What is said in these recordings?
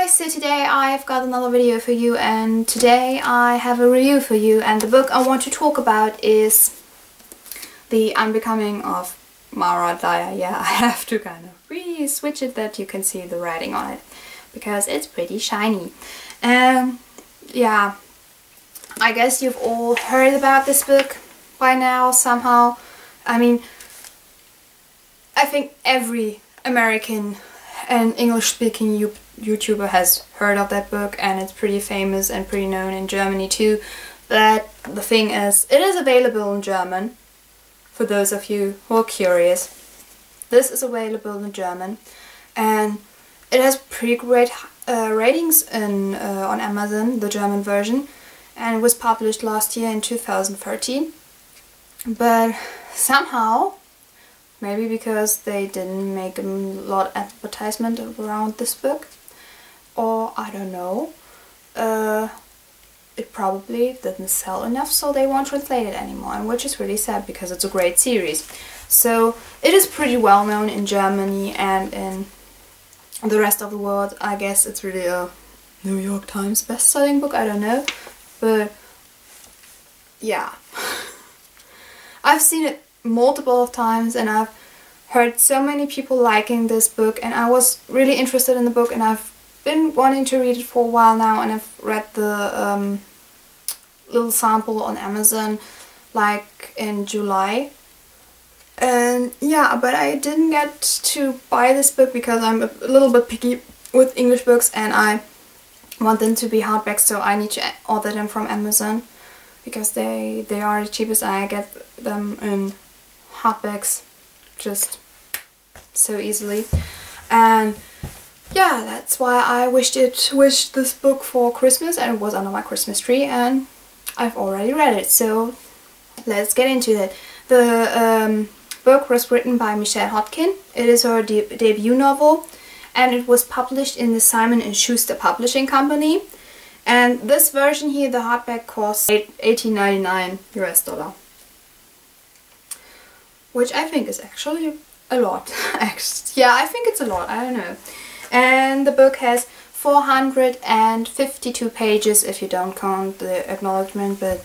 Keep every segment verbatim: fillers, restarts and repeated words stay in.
guys, so today I have got another video for you, and today I have a review for you, and the book I want to talk about is The Unbecoming of Mara Dyer. Yeah, I have to kind of really switch it that you can see the writing on it because it's pretty shiny. Um, yeah, I guess you've all heard about this book by now somehow. I mean, I think every American and English-speaking YouTuber has heard of that book, and it's pretty famous and pretty known in Germany too. But the thing is, it is available in German, for those of you who are curious. This is available in German, and it has pretty great uh, ratings in, uh, on Amazon, the German version, and it was published last year in two thousand thirteen. But somehow, maybe because they didn't make a lot of advertisement around this book, or I don't know, uh, it probably didn't sell enough, so they won't translate it anymore, and which is really sad because it's a great series. So it is pretty well known in Germany and in the rest of the world. I guess it's really a New York Times best-selling book, I don't know, but yeah. I've seen it multiple times, and I've heard so many people liking this book, and I was really interested in the book, and I've been wanting to read it for a while now, and I've read the um, little sample on Amazon like in July. And yeah, but I didn't get to buy this book because I'm a little bit picky with English books, and I want them to be hardback, so I need to order them from Amazon because they, they are the cheapest, and I get them in hardbacks just so easily. And yeah, that's why I wished it wished this book for Christmas, and it was under my Christmas tree, and I've already read it, so let's get into it. The um, book was written by Michelle Hodkin. It is her de debut novel, and it was published in the Simon and Schuster Publishing Company. And this version here, the hardback, costs eighteen ninety-nine U S dollar, which I think is actually a lot. Yeah, I think it's a lot, I don't know. And the book has four hundred fifty-two pages if you don't count the acknowledgement, but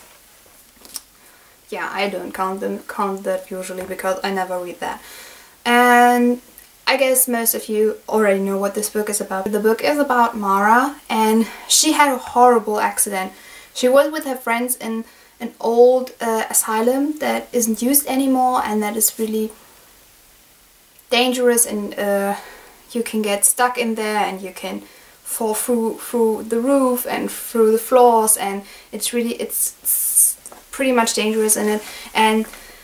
yeah, I don't count them count that usually because I never read that. And I guess most of you already know what this book is about. The book is about Mara, and she had a horrible accident. She was with her friends in an old uh, asylum that isn't used anymore, and that is really dangerous, and uh, you can get stuck in there, and you can fall through through the roof and through the floors, and it's really it's, it's pretty much dangerous in it. And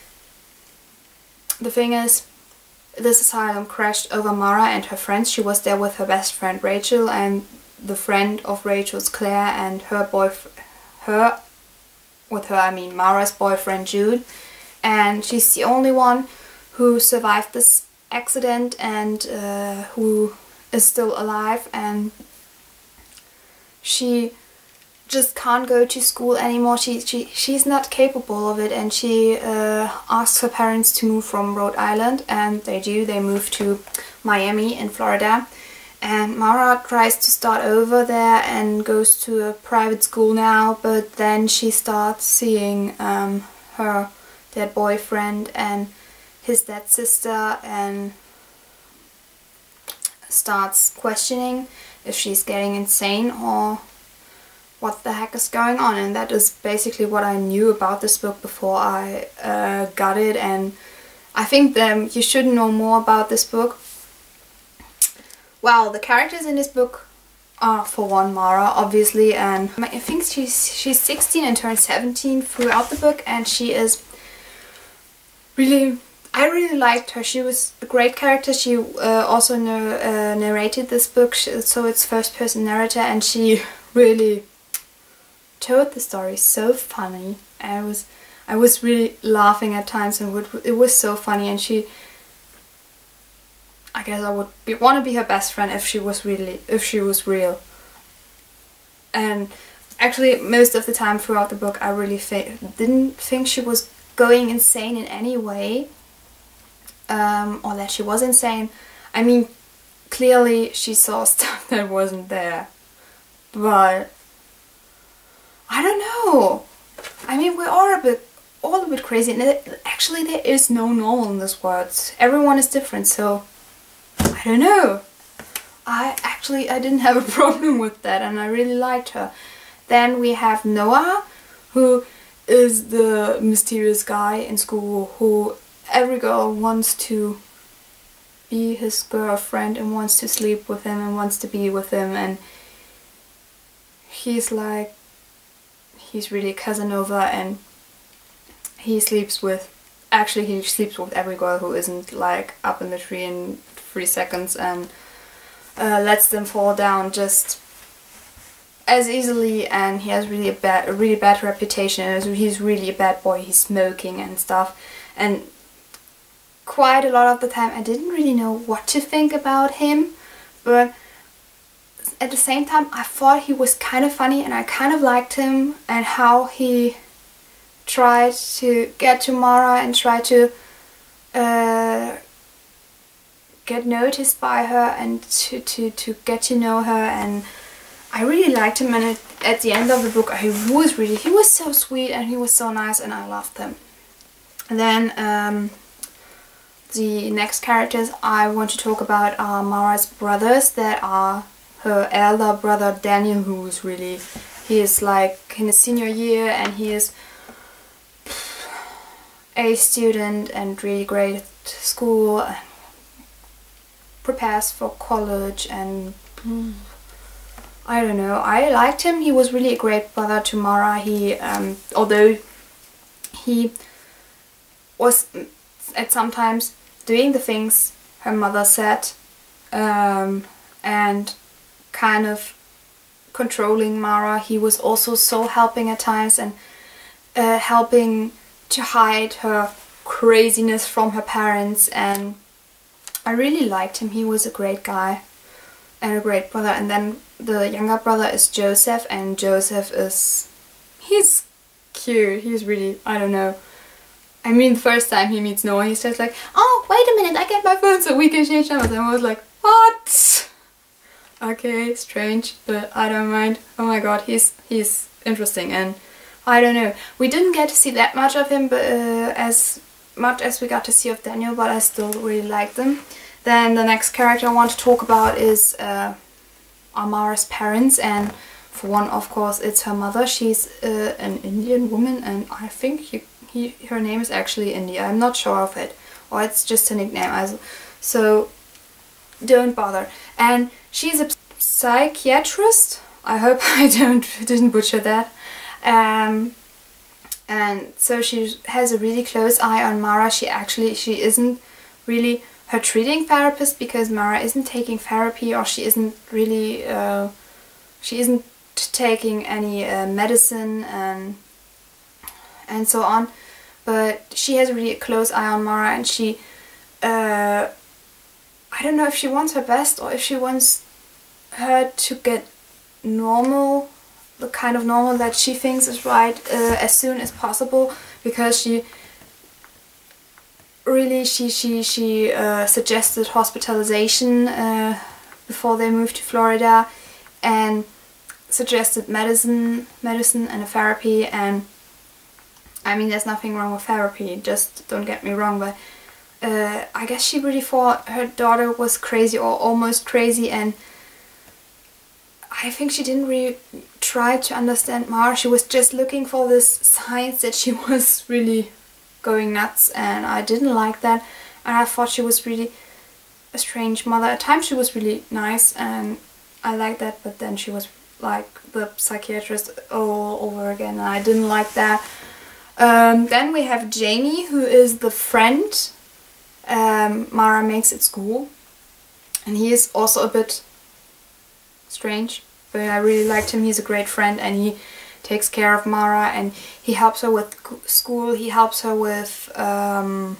the thing is, this asylum crashed over Mara and her friends. She was there with her best friend Rachel, and the friend of Rachel's, Claire, and her boyfriend, her with her I mean Mara's boyfriend Jude, and she's the only one who survived this accident and uh, who is still alive, and she just can't go to school anymore. She, she she's not capable of it, and she uh, asks her parents to move from Rhode Island, and they do. They move to Miami in Florida, and Mara tries to start over there and goes to a private school now, but then she starts seeing um, her dead boyfriend and his dead sister, and starts questioning if she's getting insane or what the heck is going on. And that is basically what I knew about this book before I uh, got it, and I think that you should know more about this book. Well, the characters in this book are, for one, Mara, obviously, and I think she's she's sixteen and turned seventeen throughout the book, and she is really, I really liked her. She was a great character. She uh, also nar uh, narrated this book, so it's first person narrator, and she really told the story so funny. I was I was really laughing at times, and would, it was so funny, and she, I guess I would be, want to be her best friend if she was really if she was real. And actually most of the time throughout the book I really didn't think she was going insane in any way, um, or that she was insane. I mean, clearly she saw stuff that wasn't there. But I don't know. I mean, we're all a bit, all a bit crazy, and it, actually there is no normal in this world. Everyone is different, so I don't know. I actually I didn't have a problem with that, and I really liked her. Then we have Noah, who is the mysterious guy in school who every girl wants to be his girlfriend and wants to sleep with him and wants to be with him, and he's like, he's really Casanova, and he sleeps with, actually he sleeps with every girl who isn't like up in the tree in three seconds and uh, lets them fall down just as easily, and he has really a bad, a really bad reputation. He's really a bad boy. He's smoking and stuff, and quite a lot of the time I didn't really know what to think about him, but at the same time I thought he was kind of funny, and I kind of liked him and how he tried to get to Mara and try to uh, get noticed by her and to, to, to get to know her, and I really liked him. And it, at the end of the book he was really, he was so sweet and he was so nice, and I loved him. And then um, the next characters I want to talk about are Mara's brothers, that are her elder brother Daniel, who is really, he is like in his senior year and he is a student and really great at school and prepares for college, and mm, I don't know, I liked him. He was really a great brother to Mara. He, um, although he was at sometimes doing the things her mother said, um, and kind of controlling Mara, he was also so helping at times, and uh, helping to hide her craziness from her parents, and I really liked him. He was a great guy and a great brother. And then the younger brother is Joseph, and Joseph is, he's cute. He's really, I don't know. I mean, the first time he meets Noah, he says like, oh, wait a minute, I get my phone so we can change numbers. And I was like, what? Okay, strange, but I don't mind. Oh my god, he's he's interesting, and I don't know. We didn't get to see that much of him, but uh, as much as we got to see of Daniel, but I still really like them. Then the next character I want to talk about is uh, Mara's parents, and for one, of course, it's her mother. She's uh, an Indian woman, and I think he, he, her name is actually India. I'm not sure of it, or it's just a nickname. So don't bother. And she's a psychiatrist. I hope I don't didn't butcher that. Um, and so she has a really close eye on Mara. She actually she isn't really her treating therapist, because Mara isn't taking therapy, or she isn't really uh, she isn't taking any uh, medicine and and so on. But she has a really close eye on Mara, and she uh, I don't know if she wants her best, or if she wants her to get normal, the kind of normal that she thinks is right, uh, as soon as possible, because she really she she she uh, suggested hospitalization uh, before they moved to Florida, and suggested medicine medicine and a therapy. And I mean, there's nothing wrong with therapy, just don't get me wrong, but uh, I guess she really thought her daughter was crazy, or almost crazy, and I think she didn't really try to understand Mara. She was just looking for this signs that she was really going nuts, and I didn't like that, and I thought she was really a strange mother. At times she was really nice, and I liked that, but then she was like the psychiatrist all over again, and I didn't like that. Um, then we have Jamie, who is the friend um, Mara makes at school, and he is also a bit strange, but I really liked him. He's a great friend, and he takes care of Mara, and he helps her with school, he helps her with um,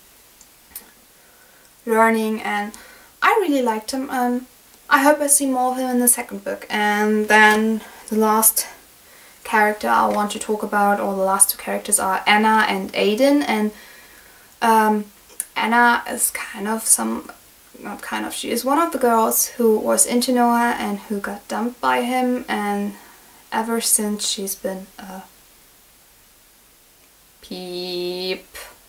learning, and I really liked him. Um, I hope I see more of him in the second book. And then the last character I want to talk about, or the last two characters, are Anna and Aiden. And um, Anna is kind of some not kind of, she is one of the girls who was into Noah and who got dumped by him, and ever since she's been a peep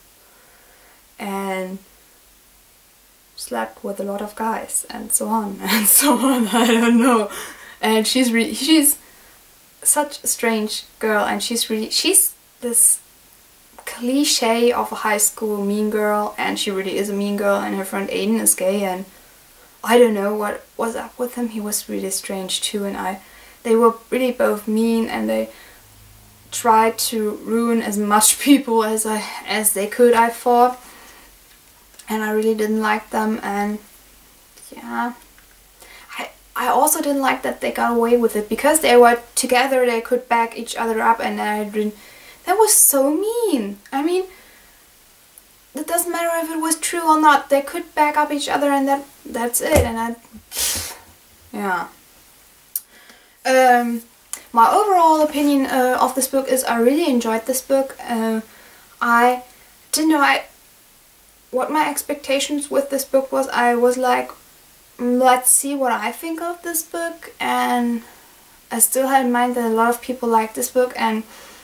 and slept with a lot of guys and so on and so on. I don't know. And she's really, she's such a strange girl, and she's really, she's this cliche of a high school mean girl, and she really is a mean girl, and her friend Aiden is gay, and I don't know what was up with him. He was really strange too, and I they were really both mean, and they tried to ruin as much people as I as they could, I thought, and I really didn't like them. And yeah, I I also didn't like that they got away with it, because they were together, they could back each other up, and I didn't. That was so mean. I mean, it doesn't matter if it was true or not. They could back up each other, and that that's it. And I, yeah. Um, my overall opinion uh, of this book is I really enjoyed this book. Uh, I didn't know I what my expectations with this book was. I was like, let's see what I think of this book, and I still had in mind that a lot of people like this book, and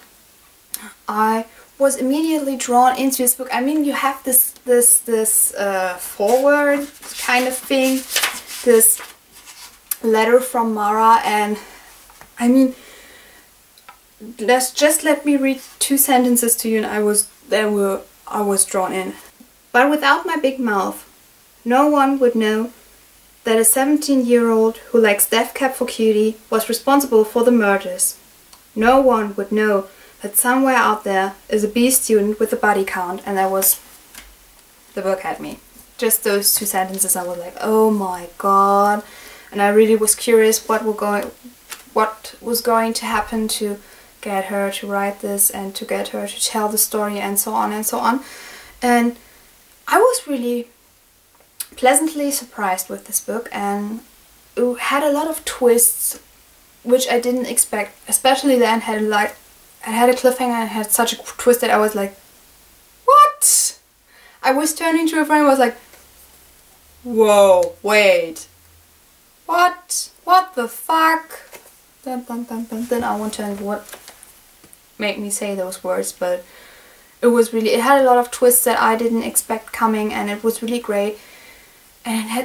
I was immediately drawn into this book. I mean, you have this this this uh, forward kind of thing, this letter from Mara, and I mean, let's just let me read two sentences to you, and I was there were I was drawn in. But without my big mouth, no one would know that a seventeen-year-old who likes Death Cab for Cutie was responsible for the murders. No one would know that somewhere out there is a B student with a body count, and that was, the book had me. Just those two sentences, I was like, oh my god, and I really was curious what were going, what was going to happen to get her to write this and to get her to tell the story and so on and so on. And I was really pleasantly surprised with this book, and it had a lot of twists which I didn't expect, especially the end had like I had a cliffhanger and had such a twist that I was like, what? I was turning to a friend and was like, whoa, wait, what? What the fuck? Dun, dun, dun, dun, dun. I won't tell you what made me say those words, but it was really, it had a lot of twists that I didn't expect coming, and it was really great, and it had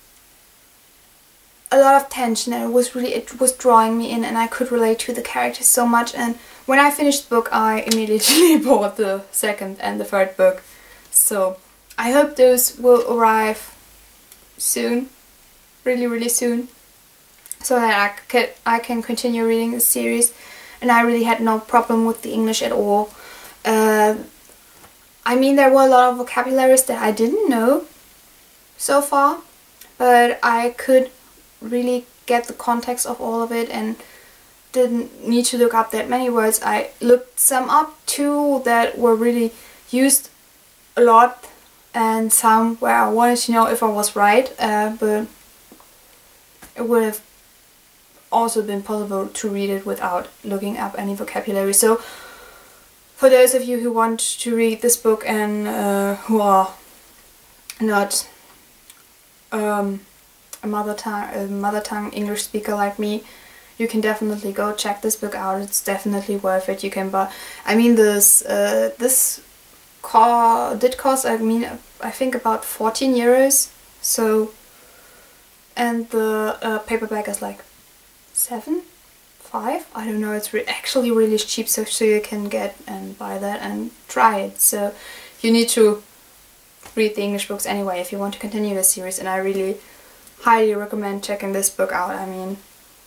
a lot of tension, and it was really, it was drawing me in, and I could relate to the characters so much. And when I finished the book, I immediately bought the second and the third book. So I hope those will arrive soon, really really soon, so that I can, I can continue reading the series. And I really had no problem with the English at all. Uh, I mean, there were a lot of vocabularies that I didn't know so far, but I could really get the context of all of it and didn't need to look up that many words. I looked some up too that were really used a lot, and some where I wanted to know if I was right, uh, but it would have also been possible to read it without looking up any vocabulary. So for those of you who want to read this book and uh, who are not um, a mother tongue a mother tongue English speaker like me, you can definitely go check this book out. It's definitely worth it. You can buy, I mean, this uh, this co did cost, I mean, I think about fourteen euros. So, and the uh, paperback is like seven, five. I don't know. It's re actually really cheap, so so you can get and buy that and try it. So you need to read the English books anyway if you want to continue the series, and I really highly recommend checking this book out. I mean,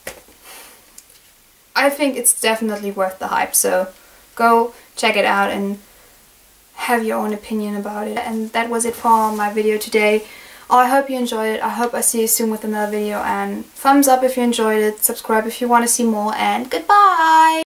I think it's definitely worth the hype, so go check it out and have your own opinion about it. And that was it for my video today. I hope you enjoyed it. I hope I see you soon with another video, and thumbs up if you enjoyed it, subscribe if you want to see more, and goodbye!